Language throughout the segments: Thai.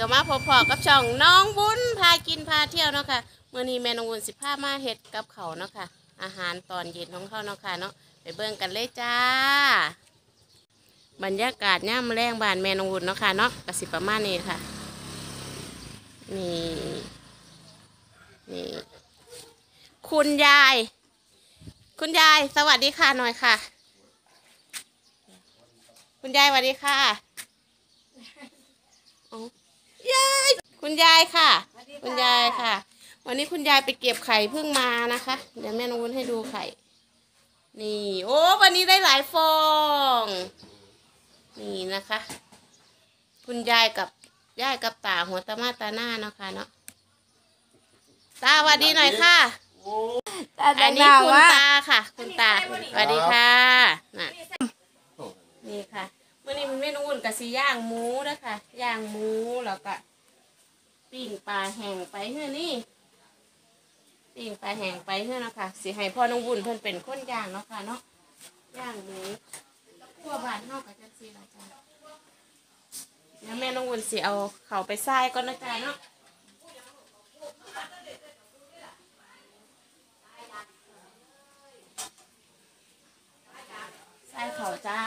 มาพบกับช่องน้องบุญพากินพาเที่ยวเนาะค่ะเมื่อนี้แม่น้องบุญ15มาเฮ็ดกับเขาเนาะค่ะอาหารตอนเย็นของเขาเนาะค่ะเนาะไปเบิ่งกันเลยจ้าบรรยากาศย่ำแรงบ้านแม่น้องบุญเนาะค่ะเนาะกสิประมาณนี้ค่ะนี่คุณยายสวัสดีค่ะหน่อยค่ะคุณยายสวัสดีค่ะยายคุณยายค่ะคุณยายค่ะวันนี้คุณยายไปเก็บไข่เพิ่งมานะคะเดี๋ยวแม่น้องวุ้นให้ดูไข่นี่โอ้วันนี้ได้หลายฟองนี่นะคะคุณยายกับตาหัวตามาตาหน้าเนาะค่ะเนาะตาสวัสดีหน่อยค่ะอันนี้คุณตาค่ะคุณตาสวัสดีค่ะนี่ค่ะเมื่อนี้มันไม่นุ่นกับสีย่างหมูนะคะย่างหมูแล้วก็ปิ้งปลาแห้งไปเฮ้อนี่ปิ้งปลาแห้งไปเฮ้อนะคะสีให้พ่อน้องบุญเพิ่นเป็นคนย่างเนาะค่ะเนาะย่างหมูขั้วบานนอกกับจังสีละจ้าแล้วแม่น้องบุญสีเอาเขาไปใส่ก่อนนะจ้าเนาะใส่เขาจ้า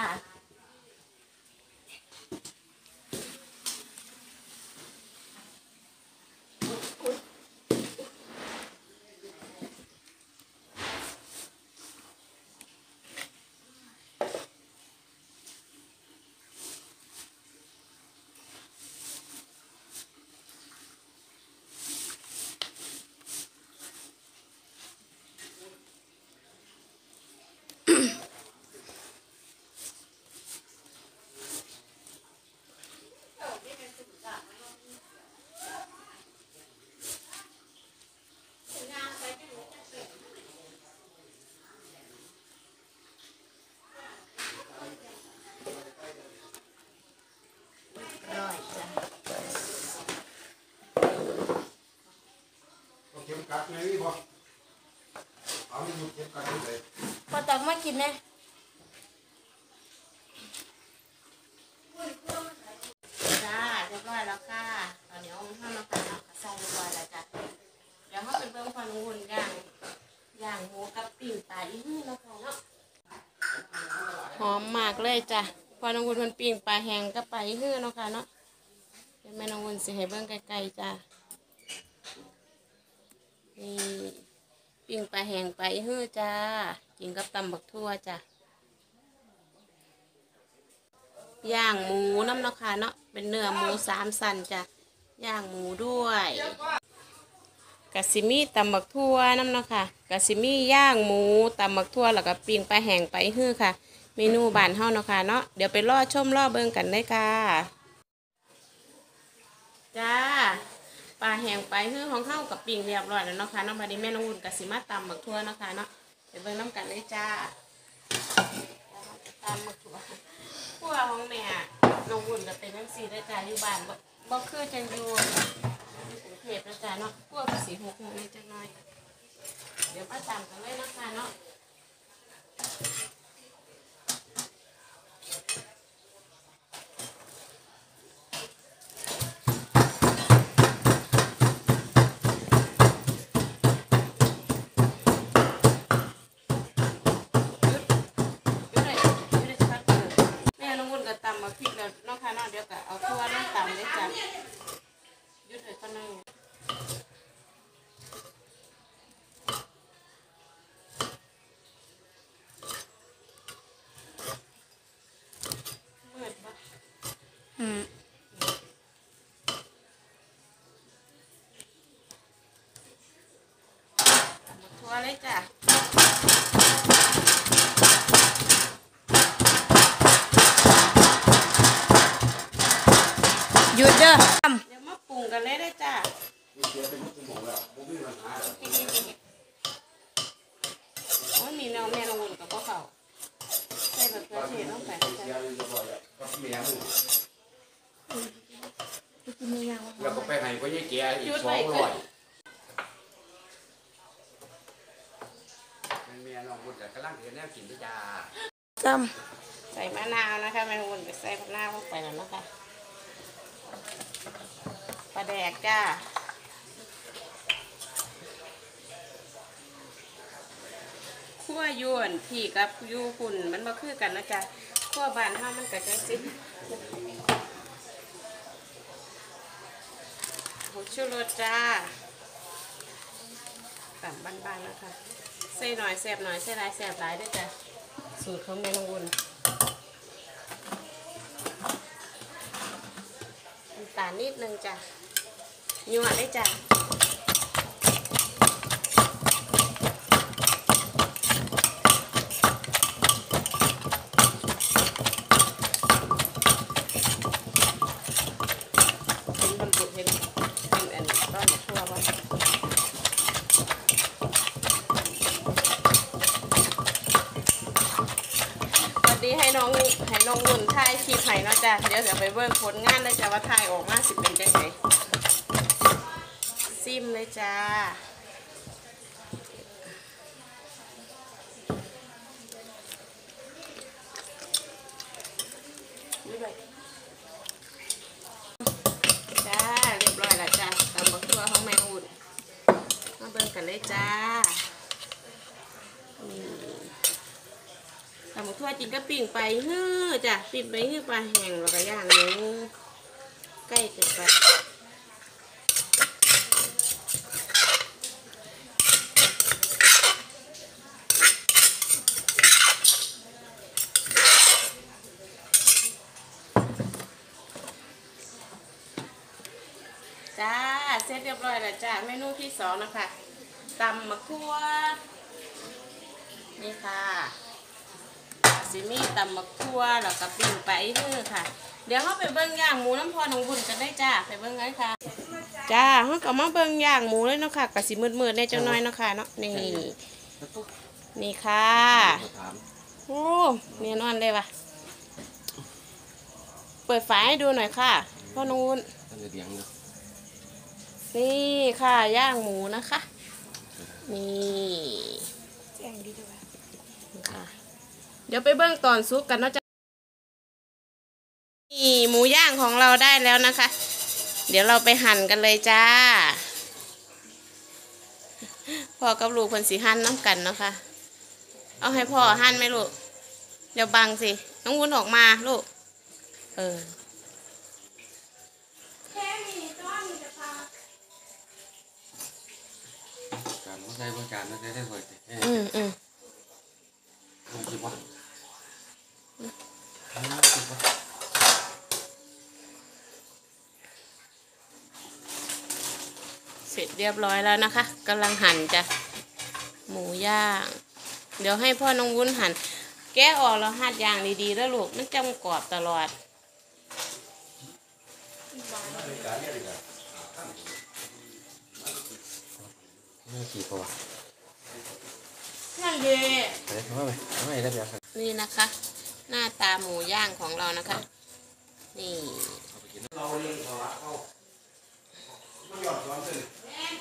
พอตักมากินเนี่ยจ้าเรียบร้อยแล้วค่ะตอนนี้เอาห้ามมากันใส่เรียบร้อยแล้วจ้ะเดี๋ยวเขาเป็นเบิ้งฟันหุ่นย่างหมูกับปิ่งปลาอีกนี่แล้วค่ะเนาะหอมมากเลยจ้ะพอน้องหุ่นมันปิ่งปลาแห้งกับปลาอีกนี่เนาะค่ะเนาะเดี๋ยวแม่น้องหุ่นสิให้เบิ้งไกลๆจ้ะนี่ปิ้งปลาแห้งไปเฮ้อจ้ากินกับตำบักทั่วจ้ะย่างหมูน้ำเนาะค่ะเนาะเป็นเนื้อหมู3 สันจ้ะย่างหมูด้วยกะซิมีตำบักทั่วน้ำเนาะค่ะกะซิมีย่างหมูตำบักทั่วแล้วก็ปิ้งปลาแห้งไปเฮ้อค่ะเมนูบ้านเฮาเนาะค่ะเนาะเดี๋ยวไปรอชมรอเบิ่งกันได้ค่ะจ้าปลาแห้งไปเฮือของเข้ากับปิ่งเรียบร้อยแล้วเนาะค่ะน้องบัดนี้แม่น้องอุ่นกับสิมาตำบักทั่วเนาะค่ะเนาะเดี๋ยวเบิ่งน้ำกันเลยจ้าตำบักทั่วพวกของแม่น้องอุ่นกับเป็นน้ำสีได้จ้าอยู่บ้านบ่คือจังอยู่กรุงเทพนะจ้าเนาะพวกสีหกนิดจังน้อยเดี๋ยวมาตำกันเลยเนาะค่ะเนาะตำมาพริกแล้วน้องค่ะน้องเดี๋ยวก็เอาทั่วน้องตำได้จ้ะยุดเลยก็นั่งมืดปะทั่วเลยจ้ะหยุดเด้อเดี๋ยวมาปรุงกันเลยได้จ้าโอ้ยมีแนวแม่ลงกับพวกเขาใส่แบบกระเทียมต้องใส่แล้วก็ไปให้ก็ยี่เกียอีก200เมียน้องบุญแต่กำลังเห็นแนวกินด้วยจ้าใส่มะนาวนะคะแม่ลงไปใส่มะนาวลงไปแล้วนะคะแดกจ้าขั้วยวนพี่กับยูหุ่นมันมาคือกันนะจ๊ะขั้วบานห้ามันกระจายสิผงชูรสจ้าต่ำบ้านๆนะคะใส่หน่อยแสบหน่อยใส่หลายแสบหลายด้วยจ้ะสูตรของแม่น้องอุ่นน้ำตาลนิดนึงจ้ะยั่วได้จ้ะให้น้องวุ่นถ่ายคลิปให้เนาะจ้ะเดี๋ยวจะไปเบิ่งผลงานเลยจ้ะว่าถ่ายออกมาสิเป็นจังไงซิมเลยจ้าจ้าเรียบร้อยแล้วจ้ะตำบักทั่วของแม่อุ่นมาเบิ่งกันเลยจ้าตำบักทั่วจินก็ปิ้งไปฮื้อจ้ะปิ้งไปฮื้อปลาแห้งแล้วก็ย่างหนึ่งใกล้กันไปจ้าเสร็จเรียบร้อยแล้วจ้าเมนูที่สองนะคะตำบักทั่วนี่ค่ะซิมี่ตำบักทั่วแล้วก็ปิ้งไปฮื้อค่ะเดี๋ยวเขาไปเบิ้งย่างหมูน้ำพอน้องบุญกันได้จ้าไปเบิ้งไงค่ะจ้าเขาก็มาเบิ้งย่างหมูเลยเนาะค่ะกะสิมืดๆในจังน้อยเนาะค่ะเนาะนี่ค่ะโอ้เนียนอนเลยว่ะเปิดฝาให้ดูหน่อยค่ะพ่อน้องบุญนี่ค่ะย่างหมูนะคะนี่แจ้งดีด้วยค่ะเดี๋ยวไปเบิ้งตอนซุปกันเนาะจ้ะนี่หมูย่างของเราได้แล้วนะคะเดี๋ยวเราไปหั่นกันเลยจ้าพ่อกับลูกคนสีหั่นน้ำกันเนาะค่ะเอาให้พ่อหั่นไหมลูกเดี๋ยวบังสิน้องวุ้นออกมาลูกการใช้บริการนั่นได้เลยลงจิบวะเสร็จเรียบร้อยแล้วนะคะกำลังหั่นจ้ะหมูย่างเดี๋ยวให้พ่อน้องวุ้นหั่นแกะออกแล้วหั่นย่างดีๆแล้วลูกมันจะกรอบตลอดนี่กี่ตัวนั่นเลยไม่ได้เดี๋ยวนี่นะคะหน้าตาหมูย่างของเรานะคะนี่เราเลี้ยงเขาเขาไม่หยอดร้อนเลย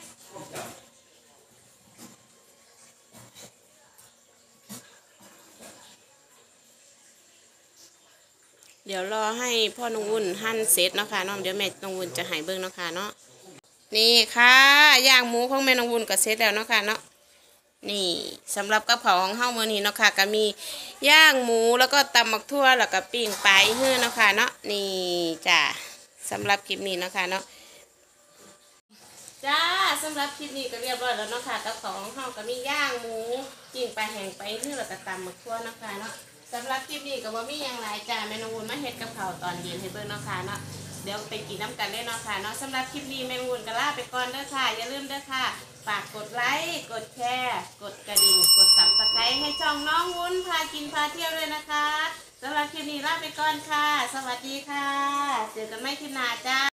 เดี๋ยวรอให้พ่อน้องวุ้นหั่นเสร็จเนาะค่ะเนาะเดี๋ยวแม่น้องวุ้นจะให้เบิ้งเนาะค่ะเนาะนี่ค่ะย่างหมูของแม่น้องวุ้นก็เสร็จแล้วเนาะค่ะเนาะนี่สำหรับกระเพราของเฮามื้อนี้เนาะค่ะก็มีย่างหมูแล้วก็ตำบักทั่วแล้วก็ปิ้งปลาฮื้อเนาะค่ะเนาะนี่จ้าสำหรับคลิปนี้เนาะค่ะเนาะจ้าสำหรับคลิปนี้ก็เรียบร้อยแล้วเนาะค่ะกับของเฮาก็มีย่างหมูปิ้งปลาแห้งไปฮื้อแล้วก็ตำบักทั่วเนาะค่ะเนาะสำหรับคลิปนี้ก็บ่มีหยังหลายจ้าแม่น้องวุ้นมาเฮ็ดกับข้าวตอนเย็นให้เบิ่งเนาะค่ะเนาะเดี๋ยวไปกินน้ำกันได้เนาะค่ะเนาะสำหรับคลิปนี้แม่น้องวุ้นก็ลาไปก่อนเด้อค่ะอย่าลืมเด้อค่ะฝากกดไลค์กดแชร์กดกระดิ่งกดSubscribeให้ช่องน้องวุ้นพากินพาเที่ยวด้วยนะคะสำหรับคลิปนี้ลาไปก่อนค่ะสวัสดีค่ะเจอกันใหม่คลิปหน้าจ้า